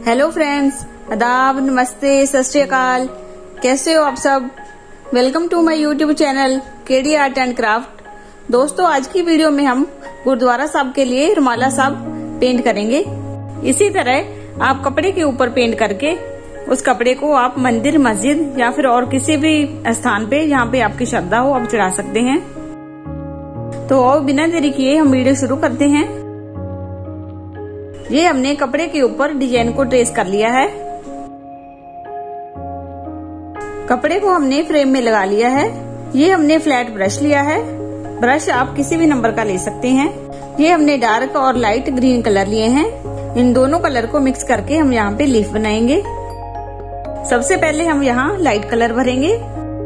Hello friends, आदाब, नमस्ते, सत श्री अकाल। कैसे हो आप सब? Welcome to my YouTube channel KD art and craft. दोस्तों, आज की वीडियो में हम गुरुद्वारा साहब के लिए रुमाला साहब पेंट करेंगे। इसी तरह आप कपड़े के ऊपर पेंट करके उस कपड़े को आप मंदिर, मस्जिद या फिर और किसी भी स्थान पे जहाँ पे आपकी श्रद्धा हो आप चढ़ा सकते हैं। तो और बिना देरी किए हम वीडियो शुरू करते हैं। ये हमने कपड़े के ऊपर डिजाइन को ट्रेस कर लिया है। कपड़े को हमने फ्रेम में लगा लिया है। ये हमने फ्लैट ब्रश लिया है। ब्रश आप किसी भी नंबर का ले सकते हैं। ये हमने डार्क और लाइट ग्रीन कलर लिए हैं। इन दोनों कलर को मिक्स करके हम यहाँ पे लीफ बनाएंगे। सबसे पहले हम यहाँ लाइट कलर भरेंगे।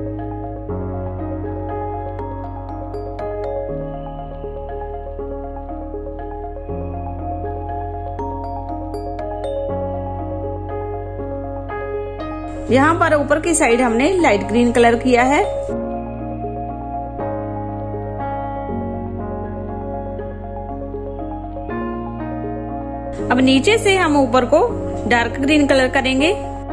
यहाँ पर ऊपर की साइड हमने लाइट ग्रीन कलर किया है। अब नीचे से हम ऊपर को डार्क ग्रीन कलर करेंगे।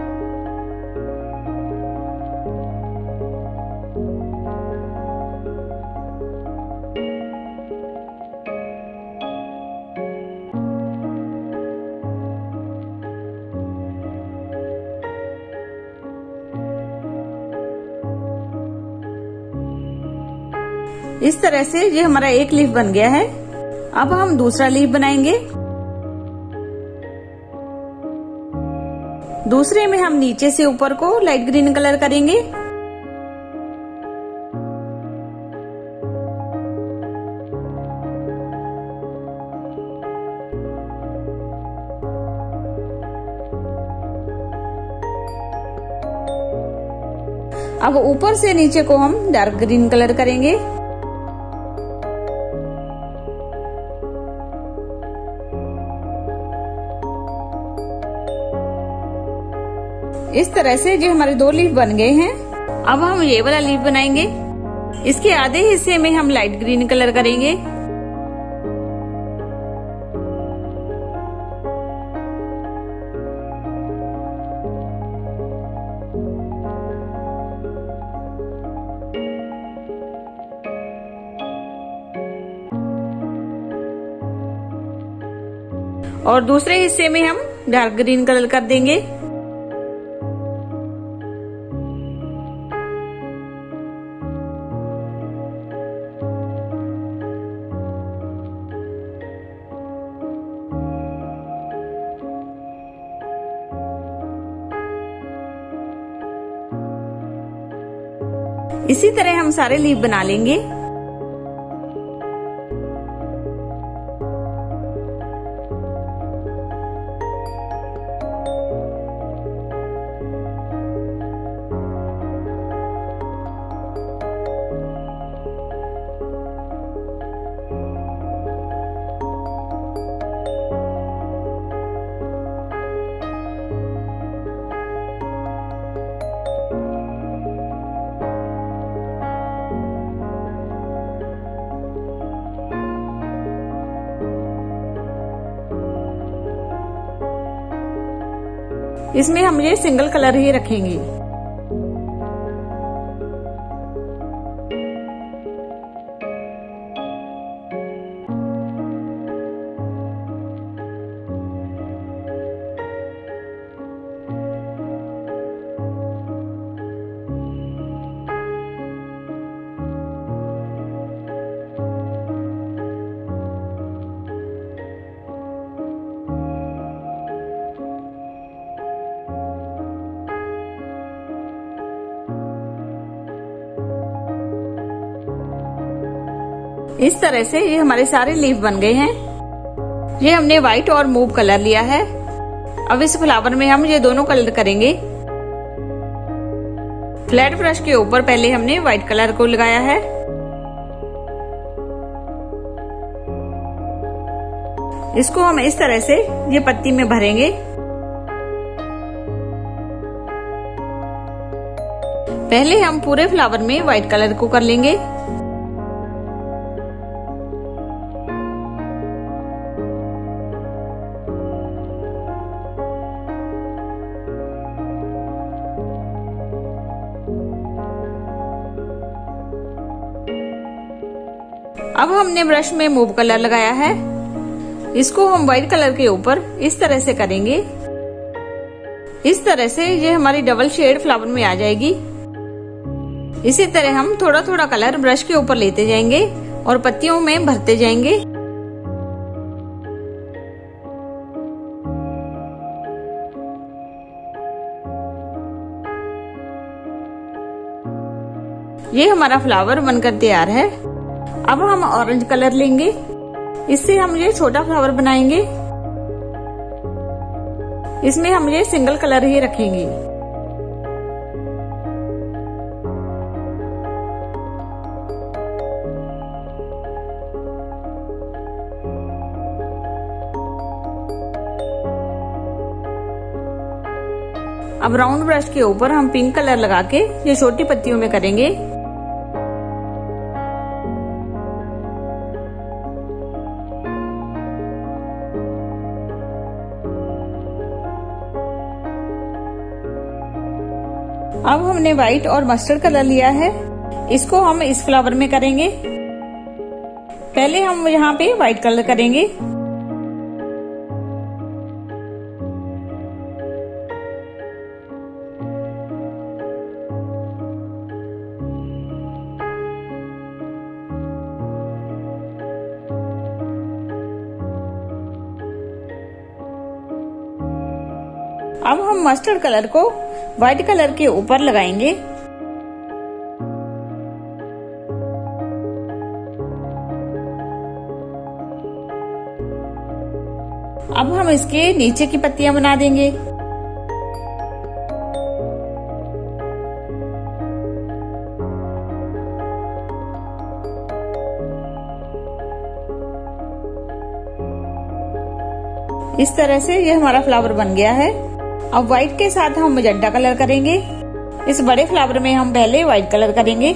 इस तरह से ये हमारा एक लीफ बन गया है। अब हम दूसरा लीफ बनाएंगे। दूसरे में हम नीचे से ऊपर को लाइट ग्रीन कलर करेंगे। अब ऊपर से नीचे को हम डार्क ग्रीन कलर करेंगे। इस तरह से जो हमारे दो लीफ बन गए हैं। अब हम ये वाला लीफ बनाएंगे। इसके आधे हिस्से में हम लाइट ग्रीन कलर करेंगे। और दूसरे हिस्से में हम डार्क ग्रीन कलर कर देंगे। इसी तरह हम सारे लीफ बना लेंगे। इसमें हम ये सिंगल कलर ही रखेंगे। इस तरह से ये हमारे सारे लीफ बन गए हैं। ये हमने व्हाइट और मूव कलर लिया है। अब इस फ्लावर में हम ये दोनों कलर करेंगे। फ्लैट ब्रश के ऊपर पहले हमने व्हाइट कलर को लगाया है। इसको हम इस तरह से ये पत्ती में भरेंगे। पहले हम पूरे फ्लावर में व्हाइट कलर को कर लेंगे। अब हमने ब्रश में मूव कलर लगाया है, इसको हम व्हाइट कलर के ऊपर इस तरह से करेंगे। इस तरह से ये हमारी डबल शेड फ्लावर में आ जाएगी। इसी तरह हम थोड़ा थोड़ा कलर ब्रश के ऊपर लेते जाएंगे और पत्तियों में भरते जाएंगे। ये हमारा फ्लावर बनकर तैयार है। अब हम ऑरेंज कलर लेंगे, इससे हम ये छोटा फ्लावर बनाएंगे। इसमें हम ये सिंगल कलर ही रखेंगे। अब राउंड ब्रश के ऊपर हम पिंक कलर लगा के ये छोटी पत्तियों में करेंगे। अब हमने व्हाइट और मस्टर्ड कलर लिया है, इसको हम इस फ्लावर में करेंगे। पहले हम यहाँ पे व्हाइट कलर करेंगे। अब हम मस्टर्ड कलर को व्हाइट कलर के ऊपर लगाएंगे। अब हम इसके नीचे की पत्तियां बना देंगे। इस तरह से ये हमारा फ्लावर बन गया है। अब व्हाइट के साथ हम मजेंटा कलर करेंगे। इस बड़े फ्लावर में हम पहले व्हाइट कलर करेंगे।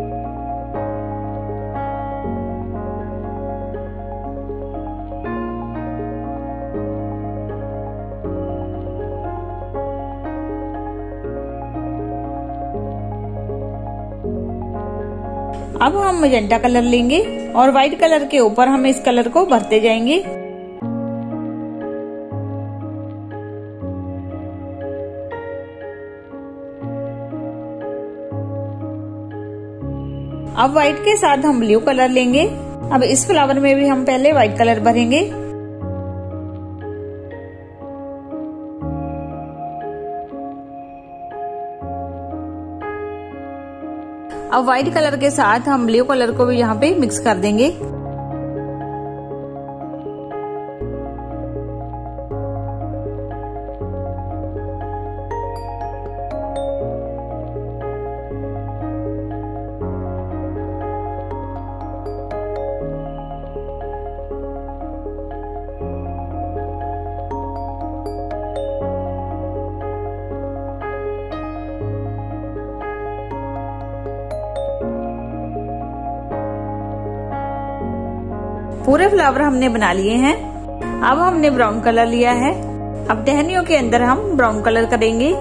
अब हम मजेंटा कलर लेंगे और व्हाइट कलर के ऊपर हम इस कलर को भरते जाएंगे। अब व्हाइट के साथ हम ब्लू कलर लेंगे। अब इस फ्लावर में भी हम पहले व्हाइट कलर भरेंगे। अब व्हाइट कलर के साथ हम ब्लू कलर को भी यहाँ पे मिक्स कर देंगे। पूरे फ्लावर हमने बना लिए हैं। अब हमने ब्राउन कलर लिया है। अब टहनियों के अंदर हम ब्राउन कलर करेंगे।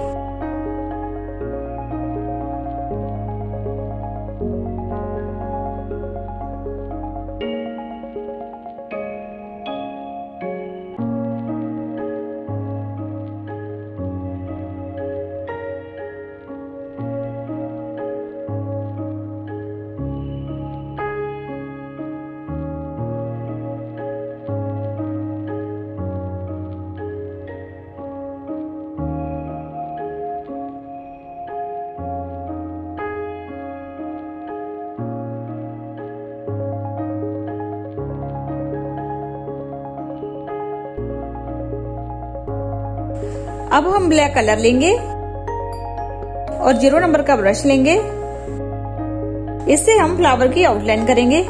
अब हम ब्लैक कलर लेंगे और 0 नंबर का ब्रश लेंगे। इससे हम फ्लावर की आउटलाइन करेंगे।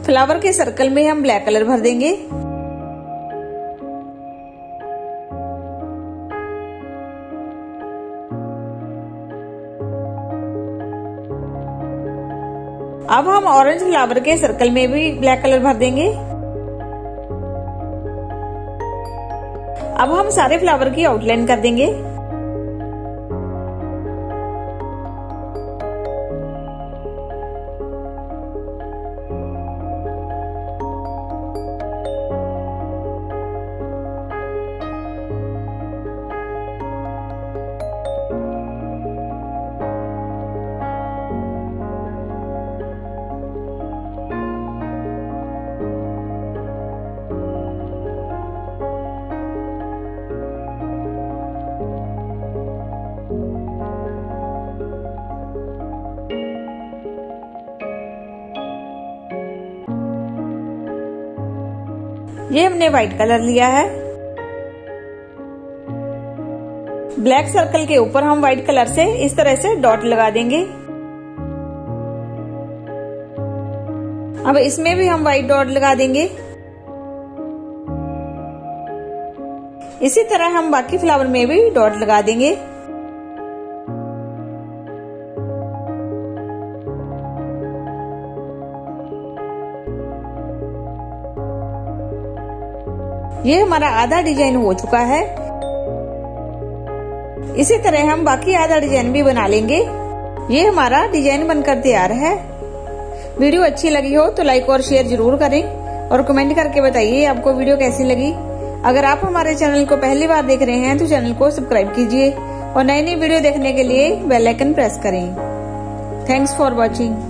फ्लावर के सर्कल में हम ब्लैक कलर भर देंगे। अब हम ऑरेंज फ्लावर के सर्कल में भी ब्लैक कलर भर देंगे। अब हम सारे फ्लावर की आउटलाइन कर देंगे। ये हमने व्हाइट कलर लिया है। ब्लैक सर्कल के ऊपर हम व्हाइट कलर से इस तरह से डॉट लगा देंगे। अब इसमें भी हम व्हाइट डॉट लगा देंगे। इसी तरह हम बाकी फ्लावर में भी डॉट लगा देंगे। ये हमारा आधा डिजाइन हो चुका है। इसी तरह हम बाकी आधा डिजाइन भी बना लेंगे। ये हमारा डिजाइन बनकर तैयार है। वीडियो अच्छी लगी हो तो लाइक और शेयर जरूर करें और कमेंट करके बताइए आपको वीडियो कैसी लगी। अगर आप हमारे चैनल को पहली बार देख रहे हैं तो चैनल को सब्सक्राइब कीजिए और नई नई वीडियो देखने के लिए बेल आइकन प्रेस करें। Thanks for watching.